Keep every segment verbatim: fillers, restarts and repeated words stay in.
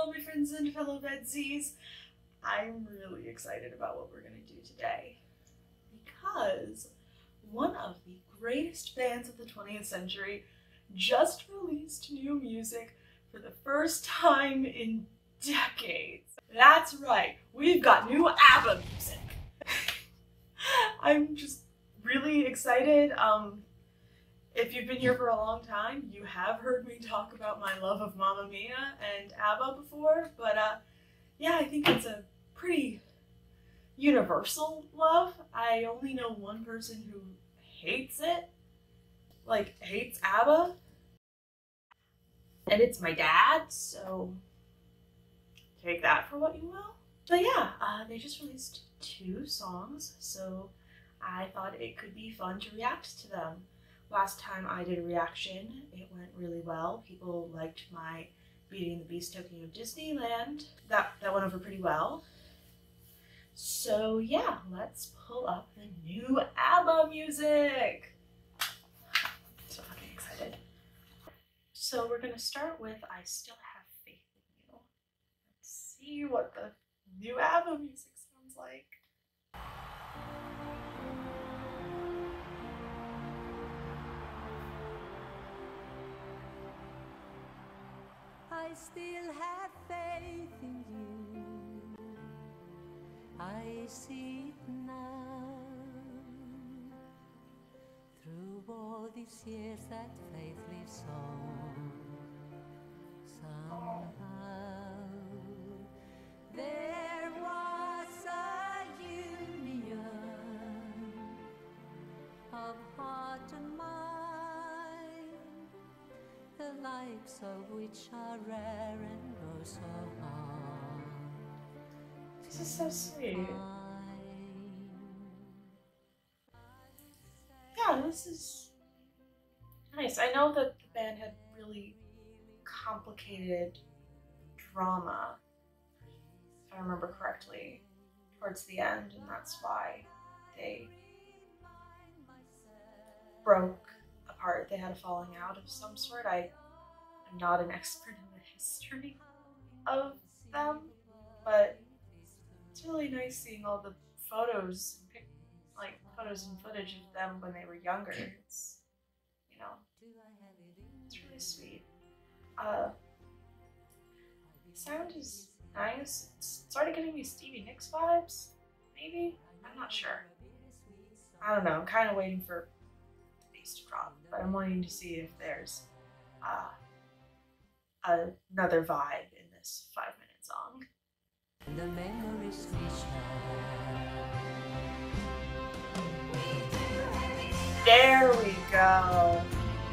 Hello, my friends and fellow VEDSies. I'm really excited about what we're going to do today because one of the greatest bands of the twentieth century just released new music for the first time in decades. That's right, we've got new ABBA music. I'm just really excited. Um, If you've been here for a long time, you have heard me talk about my love of Mamma Mia and ABBA before, but uh, yeah, I think it's a pretty universal love. I only know one person who hates it, like hates ABBA, and it's my dad, so take that for what you will. But yeah, uh, they just released two songs, so I thought it could be fun to react to them. Last time I did a reaction, it went really well. People liked my Beauty and the Beast token of Disneyland. That, that went over pretty well. So yeah, let's pull up the new ABBA music. I'm so fucking excited. So we're gonna start with I Still Have Faith in You. Let's see what the new ABBA music sounds like. I still have faith in you. I see it now. Through all these years that faith lives on. Somehow there was a union of heart and mind, the likes of which are rare and grow so hard. This is so sweet. Yeah, this is nice. I know that the band had really complicated drama, if I remember correctly, towards the end, and that's why they broke apart. They had a falling out of some sort. I am not an expert in the history of them, but it's really nice seeing all the photos, like photos and footage of them when they were younger. It's, you know, it's really sweet. Uh, the sound is nice. It's sort of giving me Stevie Nicks vibes, maybe? I'm not sure. I don't know. I'm kind of waiting for to drop, but I'm wanting to see if there's uh, another vibe in this five minute song. The memories we share. There we go.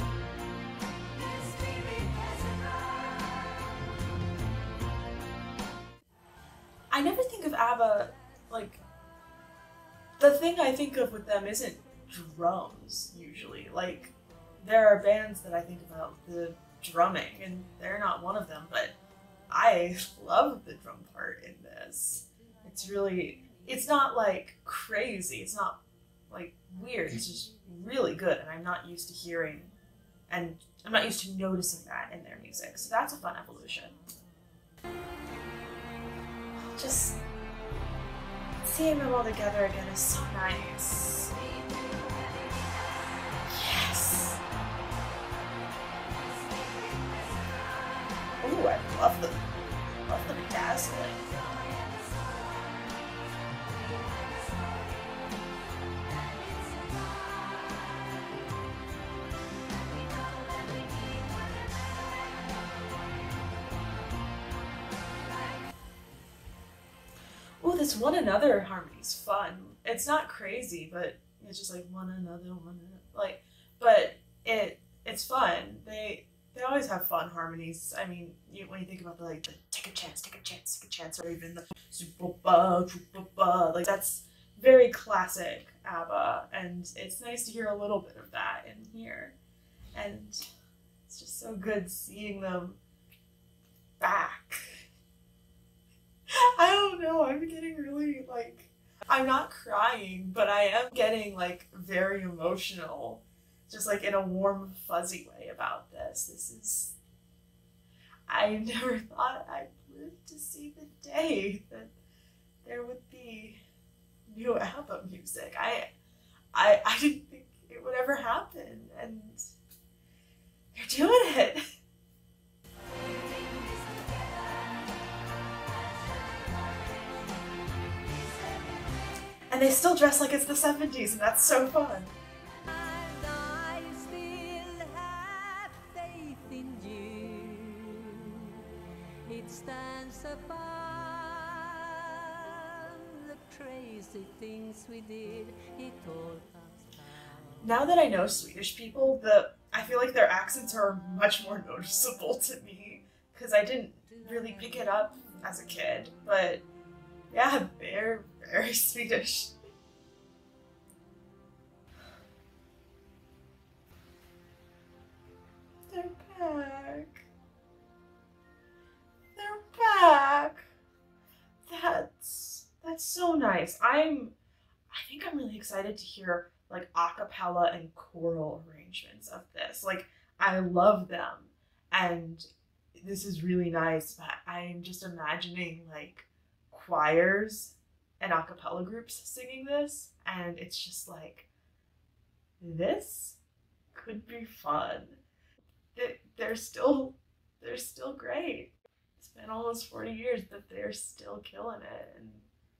I never think of ABBA, like, the thing I think of with them isn't drums usually. Like, there are bands that I think about the drumming and they're not one of them, but I love the drum part in this. It's really, it's not like crazy, it's not like weird, it's just really good, and I'm not used to hearing and I'm not used to noticing that in their music, so that's a fun evolution. Just seeing them all together again is so nice. Ooh, I love the, love the dazzling. Ooh, this one another harmony's fun. It's not crazy, but it's just like one another, one another, like, but it it's fun. They They always have fun harmonies. I mean, you, when you think about the, like, the take a chance, take a chance, take a chance, or even the super ba, super ba, like, that's very classic ABBA, and it's nice to hear a little bit of that in here. And it's just so good seeing them back. I don't know, I'm getting really, like, I'm not crying, but I am getting, like, very emotional. Just like in a warm, fuzzy way about this. This is, I never thought I'd live to see the day that there would be new ABBA music. I, I, I didn't think it would ever happen, and they're doing it. And they still dress like it's the seventies, and that's so fun. And I still have faith in you. It stands above the crazy things we did. It all comes down. Now that I know Swedish people, the I feel like their accents are much more noticeable to me, because I didn't really pick it up as a kid, but yeah, they're very Swedish. They're back. They're back. That's that's so nice. I'm I think I'm really excited to hear like a cappella and choral arrangements of this. Like, I love them, and this is really nice, but I'm just imagining like choirs and a cappella groups singing this, and it's just like, this could be fun. They're still, they're still great. It's been almost forty years, but they're still killing it, and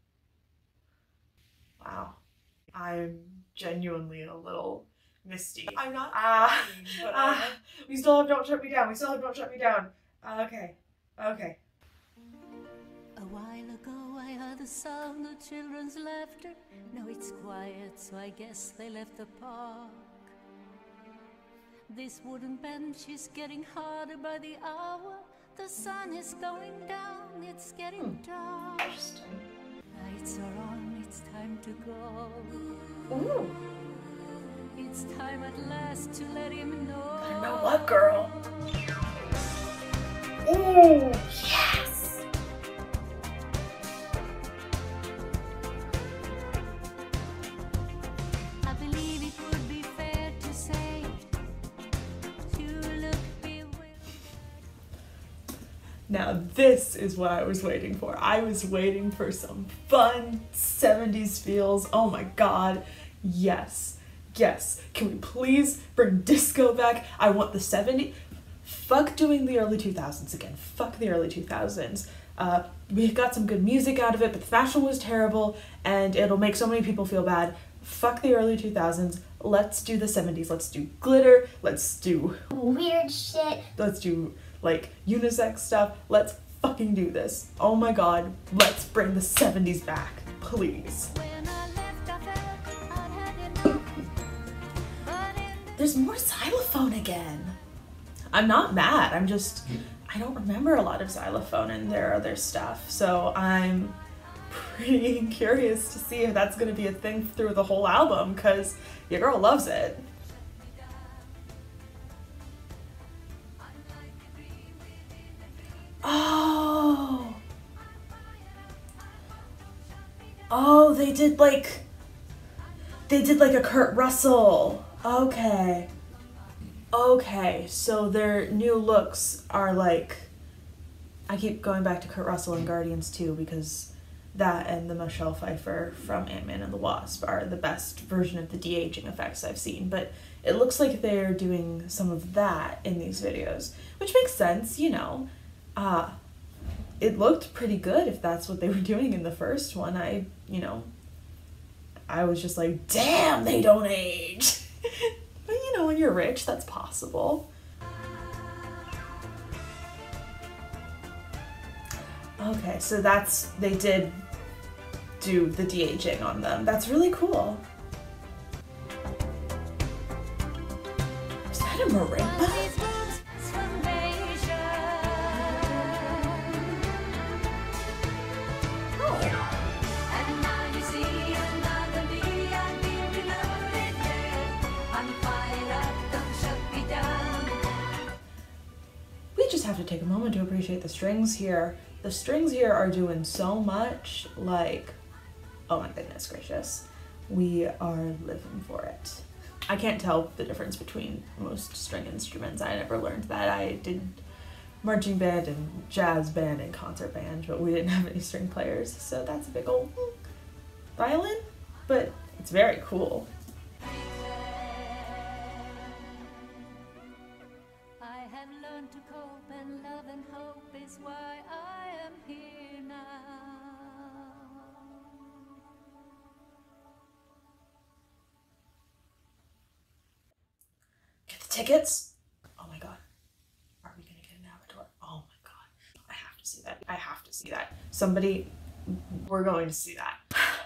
wow. I'm genuinely a little misty. I'm not crying, uh, but uh, we still have Don't Shut Me Down. We still have Don't Shut Me Down. Uh, okay. Okay. A while ago I heard the sound of children's laughter. Now it's quiet, so I guess they left the park. This wooden bench is getting harder by the hour. The sun is going down, it's getting Hmm. dark. Interesting. Lights are on, it's time to go. Ooh. It's time at last to let him know. I know what, girl? Ooh, yes! I believe it would be fair to say you look bewildered. Now this is what I was waiting for. I was waiting for some fun seventies feels. Oh my god. Yes. Yes. Can we please bring disco back? I want the seventies. Fuck doing the early two thousands again. Fuck the early two thousands. Uh, we got some good music out of it, but the fashion was terrible, and it'll make so many people feel bad. Fuck the early two thousands. Let's do the seventies. Let's do glitter. Let's do weird shit. Let's do like unisex stuff. Let's fucking do this. Oh my god. Let's bring the seventies back. Please. When I left, I felt I'd had enough. But in There's more xylophone again. I'm not mad. I'm just, I don't remember a lot of xylophone in their other stuff. So I'm pretty curious to see if that's going to be a thing through the whole album, because your girl loves it. Oh. Oh, they did like, they did like a Kurt Russell. Okay. Okay, so their new looks are like, I keep going back to Kurt Russell and Guardians two, because that and the Michelle Pfeiffer from Ant-Man and the Wasp are the best version of the de-aging effects I've seen, but it looks like they're doing some of that in these videos, which makes sense, you know. Uh, it looked pretty good if that's what they were doing in the first one. I, you know, I was just like, damn, they don't age. But you know, when you're rich, that's possible. Okay, so that's, they did do the de-aging on them. That's really cool. Is that a marimba? Have to take a moment to appreciate the strings here. The strings here are doing so much, like, oh my goodness gracious. We are living for it. I can't tell the difference between most string instruments. I never learned that. I did marching band and jazz band and concert band, but we didn't have any string players, so that's a big old violin, but it's very cool. I have learned to cope, and love and hope is why I am here now. Get the tickets? Oh my god. Are we gonna get an avatar? Oh my god. I have to see that. I have to see that. Somebody, we're going to see that.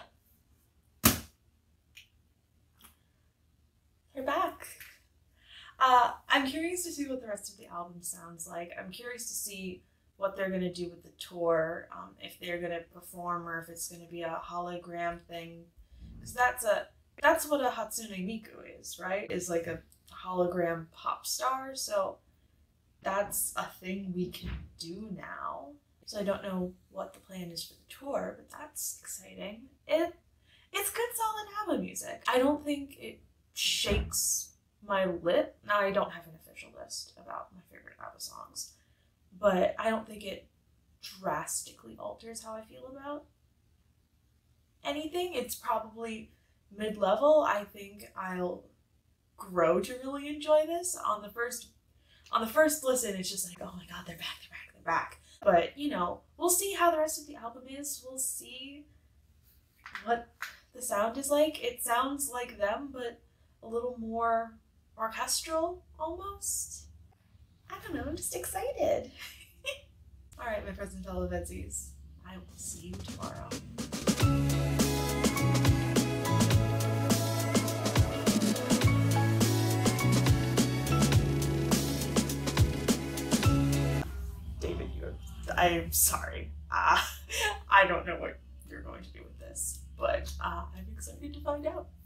They're back. Uh, I'm curious to see what the rest of the album sounds like. I'm curious to see what they're gonna do with the tour, um, if they're gonna perform or if it's gonna be a hologram thing. Because that's a that's what a Hatsune Miku is, right? Is like a hologram pop star. So that's a thing we can do now. So I don't know what the plan is for the tour, but that's exciting. It it's good, solid ABBA music. I don't think it shakes my lip. Now, I don't have an official list about my favorite ABBA songs, but I don't think it drastically alters how I feel about anything. It's probably mid-level. I think I'll grow to really enjoy this. On the first on the first listen, it's just like, oh my god, they're back, they're back, they're back. But, you know, we'll see how the rest of the album is. We'll see what the sound is like. It sounds like them, but a little more orchestral, almost. I don't know, I'm just excited. Alright, my friends and fellow VEDSies, I will see you tomorrow. David, you're, I'm sorry. Uh, I don't know what you're going to do with this, but uh, I'm excited to find out.